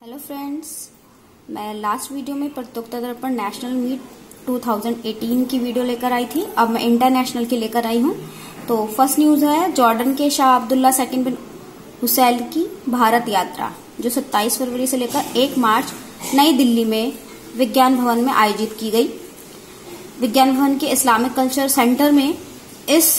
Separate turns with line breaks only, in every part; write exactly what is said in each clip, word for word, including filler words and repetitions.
Hello friends, मैं last video में प्रतियोगिता दर्पण नेशनल मीट दो हज़ार अठारह की वीडियो लेकर आई थी। अब मैं इंटरनेशनल की लेकर आई हूँ। तो फर्स्ट न्यूज है, जॉर्डन के Shah Abdullah second bin Hussein की भारत यात्रा जो सत्ताईस फरवरी से लेकर एक मार्च नई दिल्ली में विज्ञान भवन में आयोजित की गई। विज्ञान भवन के इस्लामिक कल्चर सेंटर में इस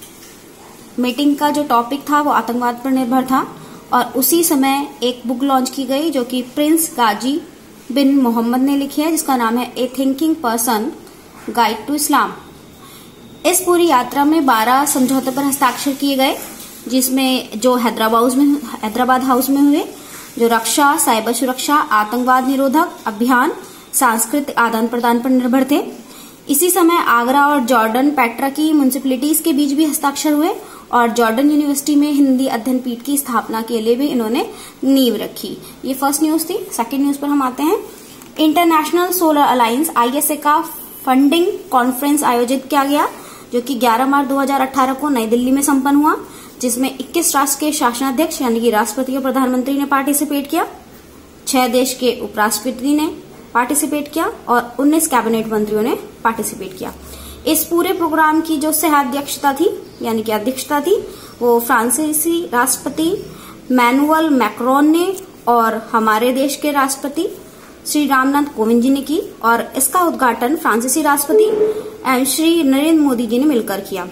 मीटिंग का जो टॉपिक था वो आतंकवाद पर निर्भर था और उसी समय एक बुक लॉन्च की गई जो कि प्रिंस गाजी बिन मोहम्मद ने लिखी है, जिसका नाम है a thinking person guide to Islam. इस पूरी यात्रा में बारह समझौते पर हस्ताक्षर किए गए, जिसमें जो हैदराबाद में हैदराबाद हाउस में हुए, जो रक्षा, साइबर सुरक्षा, आतंकवाद निरोधक अभियान, सांस्कृतिक आदान प्रदान पर निर्भर थे। इसी समय आगरा और जॉर्डन पेट्रा की म्युनिसिपैलिटीज के बीच भी हस्ताक्षर हुए और जॉर्डन यूनिवर्सिटी में हिंदी अध्ययन पीठ की स्थापना के लिए भी इन्होंने नींव रखी। ये फर्स्ट न्यूज थी। सेकंड न्यूज पर हम आते हैं। International solar alliance I S A का फंडिंग कॉन्फ्रेंस आयोजित किया गया, जो कि ग्यारह मार्च दो हज़ार अठारह को नई दिल्ली में संपन्न हुआ, जिसमें इक्कीस राष्ट्र के शासनाध्यक्ष यानी कि राष्ट्रपति और प्रधानमंत्री ने पार्टिसिपेट किया, छह देश के उपराष्ट्रपति ने पार्टिसिपेट किया और उन्नीस कैबिनेट मंत्रियों ने पार्टिसिपेट किया। इस पूरे प्रोग्राम की जो सहाध्यक्षता थी यानी कि अध्यक्षता थी वो फ्रांसीसी राष्ट्रपति मैनुअल मैक्रोन ने और हमारे देश के राष्ट्रपति श्री रामनाथ कोविंद जी ने की और इसका उद्घाटन फ्रांसीसी राष्ट्रपति एवं श्री नरेंद्र मोदी जी ने मिलकर किया।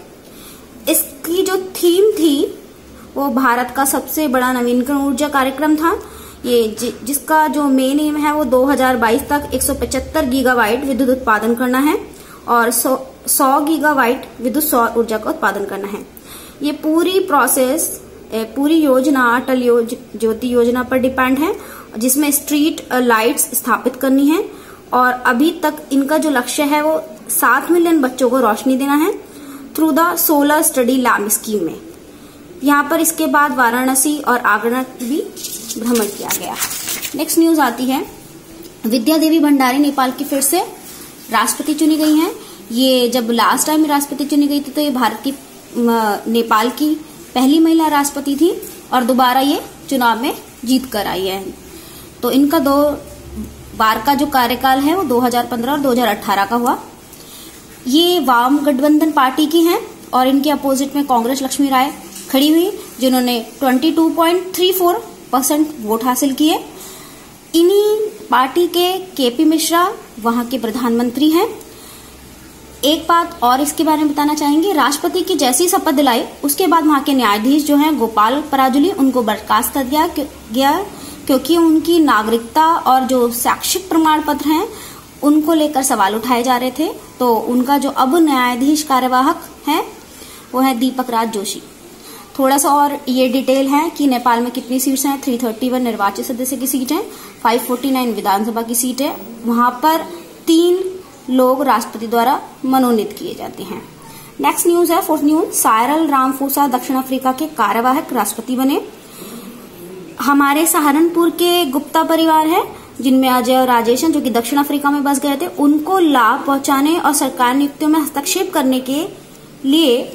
इसकी जो थीम थी वो भारत का सबसे बड़ा नवीनकरण ऊर्जा कार्यक्रम था। ये जि, जिसका जो मेन एम है वो दो हज़ार बाईस तक एक सौ पचहत्तर गीगावाट विद्युत उत्पादन करना है और सौ गीगावाट विद्युत सौर ऊर्जा का उत्पादन करना है। ये पूरी प्रोसेस पूरी योजना अटल योज, ज्योति योजना पर डिपेंड है, जिसमें स्ट्रीट लाइट्स स्थापित करनी है और अभी तक इनका जो लक्ष्य है वो सात मिलियन बच्चों को रोशनी देना है through the solar study lamp scheme में। यहाँ पर इसके बाद वाराणसी और आगरा भी भ्रमण किया गया। नेक्स्ट न्यूज आती है, विद्या देवी भंडारी नेपाल की फिर से राष्ट्रपति चुनी गई हैं। ये जब लास्ट टाइम राष्ट्रपति चुनी गई थी तो ये भारत की नेपाल की पहली महिला राष्ट्रपति थी और दोबारा ये चुनाव में जीत कर आई है। तो इनका दो बार का जो कार्यकाल है वो दो हज़ार पंद्रह और दो हज़ार अठारह का हुआ। ये वाम गठबंधन पार्टी की हैं और इनके अपोजिट में कांग्रेस लक्ष्मी राय खड़ी हुई, जिन्होंने बाईस पॉइंट तीन चार परसेंट वोट हासिल किए। इन्हीं पार्टी के केपी मिश्रा वहां के प्रधानमंत्री हैं। एक बात और इसके बारे में बताना चाहेंगे, राष्ट्रपति की जैसी शपथ दिलाई उसके बाद वहां के न्यायाधीश जो हैं गोपाल पराजुली, उनको बर्खास्त कर दिया गया क्योंकि उनकी नागरिकता और जो शैक्षिक प्रमाण पत्र हैं उनको लेकर सवाल उठाए जा रहे थे। तो उनका जो अब न्यायाधीश कार्यवाहक है वो है दीपक राज जोशी। थोड़ा सा और ये डिटेल है कि नेपाल में कितनी सीट्स हैं। तीन सौ इकतीस निर्वाचित सदस्य की सीट है, पाँच सौ उनचास विधानसभा की सीट है। वहां पर तीन लोग राष्ट्रपति द्वारा मनोनीत किए जाते हैं। नेक्स्ट न्यूज है, फोर्थ न्यूज, साइरल रामाफोसा दक्षिण अफ्रीका के कार्यवाहक राष्ट्रपति बने। हमारे सहारनपुर के गुप्ता परिवार है जिनमें अजय और राजेश जो कि दक्षिण अफ्रीका में बस गए थे, उनको लाभ पहुंचाने और सरकार नियुक्तियों में हस्तक्षेप करने के लिए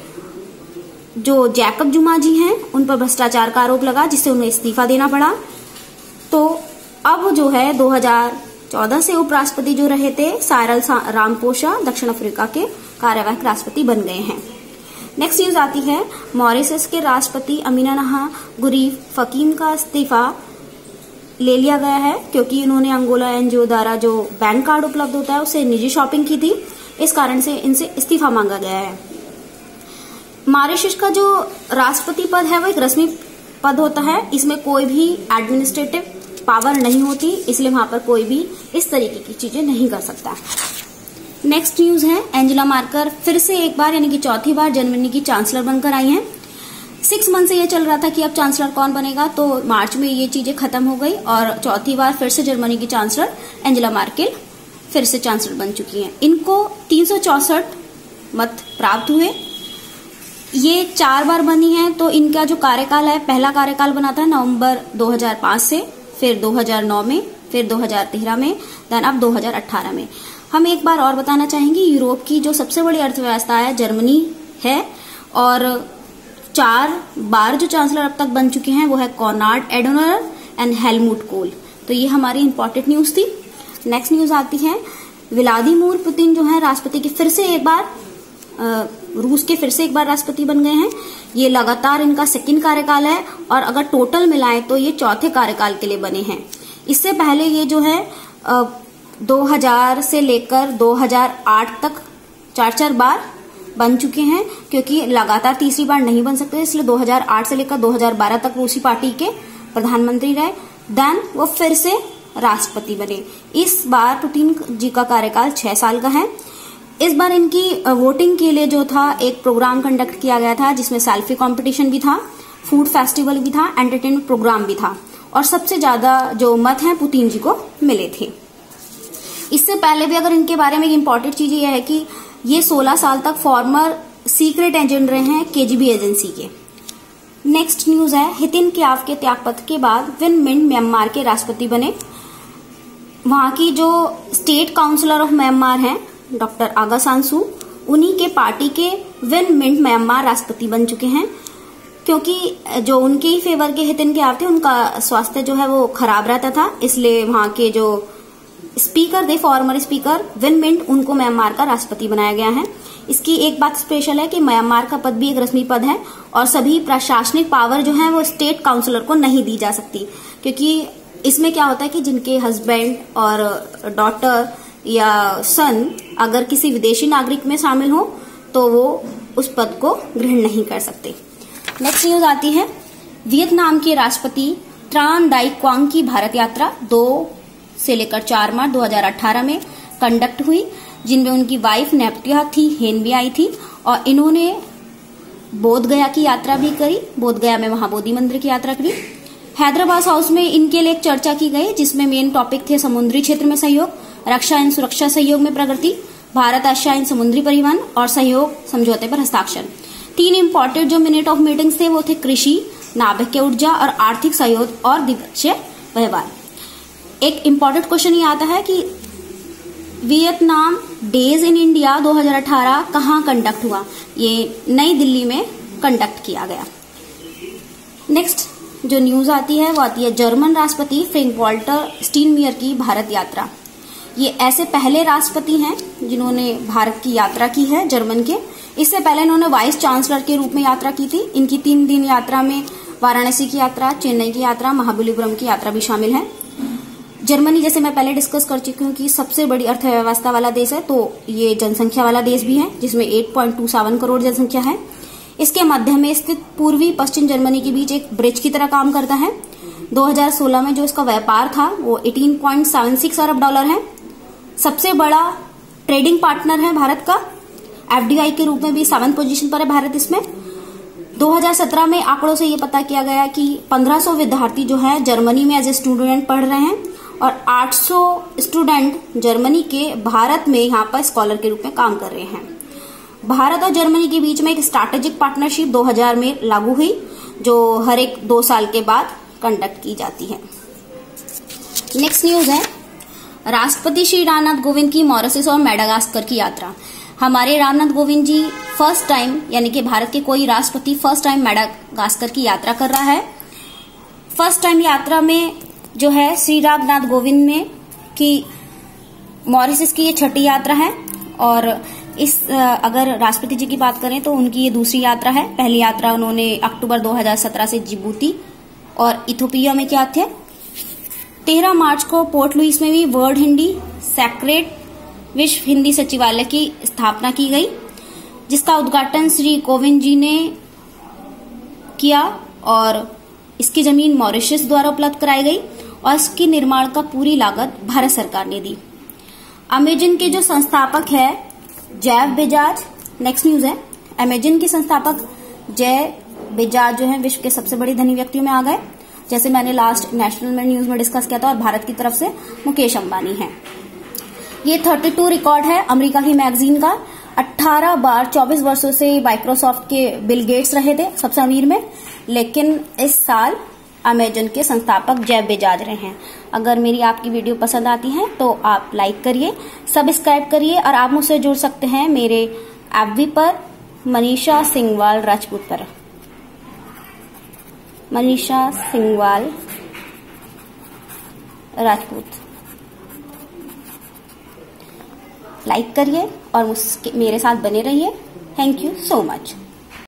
जो जैकब जुमा जी हैं उन पर भ्रष्टाचार का आरोप लगा, जिससे उन्हें इस्तीफा देना पड़ा। तो अब जो है दो हज़ार चौदह से उपराष्ट्रपति जो रहे थे साइरल रामाफोसा दक्षिण अफ्रीका के कार्यवाहक राष्ट्रपति बन गए हैं। नेक्स्ट न्यूज आती है, मॉरिशस के राष्ट्रपति अमीना नहा गुरीफ फकीम का इस्तीफा ले लिया गया है क्योंकि इन्होंने अंगोला एनजीओ द्वारा जो बैंक कार्ड उपलब्ध होता है उससे निजी शॉपिंग की थी। इस कारण से इनसे इस्तीफा मांगा गया है। मॉरिशस का जो राष्ट्रपति पद है वो एक रस्मी पद होता है, इसमें कोई भी एडमिनिस्ट्रेटिव पावर नहीं होती, इसलिए वहां पर कोई भी इस तरीके की चीजें नहीं कर सकता। नेक्स्ट न्यूज है, एंजेला मार्कर फिर से एक बार यानी कि चौथी बार जर्मनी की चांसलर बनकर आई हैं। सिक्स मंथ से ये चल रहा था कि अब चांसलर कौन बनेगा, तो मार्च में ये चीजें खत्म हो गई और चौथी बार फिर से जर्मनी की चांसलर एंजेला मार्केल फिर से चांसलर बन चुकी हैं। इनको तीन सौ चौसठ मत प्राप्त हुए। ये चार बार बनी है, तो इनका जो कार्यकाल है, पहला कार्यकाल बना था नवंबर दो हज़ार पाँच से, फिर दो हज़ार नौ में, फिर दो हज़ार तेरह में, देन अब दो हज़ार अठारह में। हम एक बार और बताना चाहेंगे, यूरोप की जो सबसे बड़ी अर्थव्यवस्था है जर्मनी है और चार बार जो चांसलर अब तक बन चुके हैं वो है Konrad Adenauer and Helmut Kohl. तो ये हमारी इंपॉर्टेंट न्यूज थी। नेक्स्ट न्यूज आती है, व्लादिमीर पुतिन जो है राष्ट्रपति के फिर से एक बार आ, रूस के फिर से एक बार राष्ट्रपति बन गए हैं। ये लगातार इनका सेकंड कार्यकाल है और अगर टोटल मिलाएं तो ये चौथे कार्यकाल के लिए बने हैं। इससे पहले ये जो है आ, दो हज़ार से लेकर दो हज़ार आठ तक चार चार बार बन चुके हैं, क्योंकि लगातार तीसरी बार नहीं बन सकते, इसलिए दो हज़ार आठ से लेकर दो हज़ार बारह तक रूसी पार्टी के प्रधानमंत्री रहे। देन वो फिर से राष्ट्रपति बने। इस बार पुतिन जी का कार्यकाल छह साल का है। इस बार इनकी वोटिंग के लिए जो था एक प्रोग्राम कंडक्ट किया गया था, जिसमें सेल्फी कंपटीशन भी था, फूड फेस्टिवल भी था, एंटरटेनमेंट प्रोग्राम भी था और सबसे ज्यादा जो मत हैं पुतिन जी को मिले थे। इससे पहले भी अगर इनके बारे में इंपॉर्टेंट चीज ये है कि ये सोलह साल तक फॉर्मर सीक्रेट एजेंट रहे हैं केजीबी एजेंसी के। नेक्स्ट न्यूज है, हितिन क्याव के त्यागपत्र के बाद विन मिंट म्यांमार के राष्ट्रपति बने। वहां की जो स्टेट काउंसिलर ऑफ म्यांमार हैं डॉक्टर आगा सांसू, उन्हीं के पार्टी के विन मिंट म्यांमार राष्ट्रपति बन चुके हैं, क्योंकि जो उनके ही फेवर के हितिन क्याव थे उनका स्वास्थ्य जो है वो खराब रहता था, इसलिए वहां के जो स्पीकर थे, फॉर्मर स्पीकर विन मिंट, उनको म्यांमार का राष्ट्रपति बनाया गया है। इसकी एक बात स्पेशल है कि म्यांमार का पद भी एक रस्मी पद है और सभी प्रशासनिक पावर जो है वो स्टेट काउंसिलर को नहीं दी जा सकती, क्योंकि इसमें क्या होता है कि जिनके हस्बैंड और डॉटर या सन अगर किसी विदेशी नागरिक में शामिल हो तो वो उस पद को ग्रहण नहीं कर सकते। नेक्स्ट न्यूज आती है, वियतनाम के राष्ट्रपति ट्रान डाई क्वांग की भारत यात्रा दो से लेकर चार मार्च दो हज़ार अठारह में कंडक्ट हुई, जिनमें उनकी वाइफ नेप्टिया थी हेन भी आई थी और इन्होंने बोध गया की यात्रा भी करी। बोध गया में महाबोधि मंदिर की यात्रा करी। हैदराबाद हाउस में इनके लिए एक चर्चा की गई, जिसमें मेन टॉपिक थे समुद्री क्षेत्र में सहयोग, रक्षा एवं सुरक्षा सहयोग में प्रगति, भारत आसियान समुद्री परिवहन और सहयोग समझौते पर हस्ताक्षर। तीन इंपॉर्टेंट जो मिनट ऑफ मीटिंग्स थे वो थे कृषि, नाभिकीय ऊर्जा और आर्थिक सहयोग और द्विपक्षीय व्यवहार। एक इंपॉर्टेंट क्वेश्चन ये आता है कि वियतनाम डेज इन इंडिया दो हज़ार अठारह कहाँ कंडक्ट हुआ? ये नई दिल्ली में कंडक्ट किया गया। नेक्स्ट जो न्यूज आती है वो आती है जर्मन राष्ट्रपति फ्रैंक वॉल्टर स्टीनमियर की भारत यात्रा। ये ऐसे पहले राष्ट्रपति हैं जिन्होंने भारत की यात्रा की है जर्मन के। इससे पहले इन्होंने वाइस चांसलर के रूप में यात्रा की थी। इनकी तीन दिन यात्रा में वाराणसी की यात्रा, चेन्नई की यात्रा, महाबलीपुरम की यात्रा भी शामिल है। जर्मनी जैसे मैं पहले डिस्कस कर चुकी हूँ कि सबसे बड़ी अर्थव्यवस्था वाला देश है, तो ये जनसंख्या वाला देश भी है, जिसमें आठ पॉइंट दो सात करोड़ जनसंख्या है। इसके मध्य में स्थित पूर्वी पश्चिम जर्मनी के बीच एक ब्रिज की तरह काम करता है। दो हज़ार सोलह में जो इसका व्यापार था वो अठारह पॉइंट सात छह अरब डॉलर है। सबसे बड़ा ट्रेडिंग पार्टनर है भारत का। एफडीआई के रूप में भी सेवंथ पोजीशन पर है भारत इसमें। दो हज़ार सत्रह में आंकड़ों से ये पता किया गया कि पंद्रह सौ विद्यार्थी जो है जर्मनी में एज ए स्टूडेंट पढ़ रहे हैं और आठ सौ स्टूडेंट जर्मनी के भारत में यहाँ पर स्कॉलर के रूप में काम कर रहे हैं। भारत और जर्मनी के बीच में एक स्ट्रैटेजिक पार्टनरशिप दो हज़ार में लागू हुई, जो हर एक दो साल के बाद कंडक्ट की जाती है। नेक्स्ट न्यूज है राष्ट्रपति श्री रामनाथ कोविंद की मॉरिशस और मेडागास्कर की यात्रा। हमारे रामनाथ कोविंद जी फर्स्ट टाइम, यानी कि भारत के कोई राष्ट्रपति फर्स्ट टाइम मेडागास्कर की यात्रा कर रहा है। फर्स्ट टाइम यात्रा में जो है श्री रामनाथ कोविंद ने की मॉरिशस की ये छठी यात्रा है और इस अगर राष्ट्रपति जी की बात करें तो उनकी ये दूसरी यात्रा है। पहली यात्रा उन्होंने अक्टूबर दो हज़ार सत्रह से जिबूती और इथियोपिया में किया थे। तेरह मार्च को पोर्ट लुइस में भी वर्ल्ड हिंदी सेक्रेट विश्व हिंदी सचिवालय की स्थापना की गई, जिसका उद्घाटन श्री कोविंद जी ने किया और इसकी जमीन मॉरिशस द्वारा उपलब्ध कराई गई और इसके निर्माण का पूरी लागत भारत सरकार ने दी। अमेजन के जो संस्थापक है जेफ बेजाज, नेक्स्ट न्यूज है अमेजन के संस्थापक जेफ बेजाज जो है विश्व के सबसे बड़े धनी व्यक्तियों में आ गए, जैसे मैंने लास्ट नेशनल में न्यूज में डिस्कस किया था। और भारत की तरफ से मुकेश अंबानी है। ये बत्तीस रिकॉर्ड है अमेरिका की मैगजीन का। अठारह बार चौबीस वर्षों से माइक्रोसॉफ्ट के बिल गेट्स रहे थे सबसे अमीर में, लेकिन इस साल अमेजन के संस्थापक जेफ बेजाज रहे हैं। अगर मेरी आपकी वीडियो पसंद आती है तो आप लाइक करिए, सब्सक्राइब करिए और आप मुझसे जुड़ सकते हैं मेरे एफबी पर मनीषा सिंगवाल राजपूत पर। मनीषा सिंगवाल राजपूत। लाइक करिए और मुझके मेरे साथ बने रहिए। Thank you so much.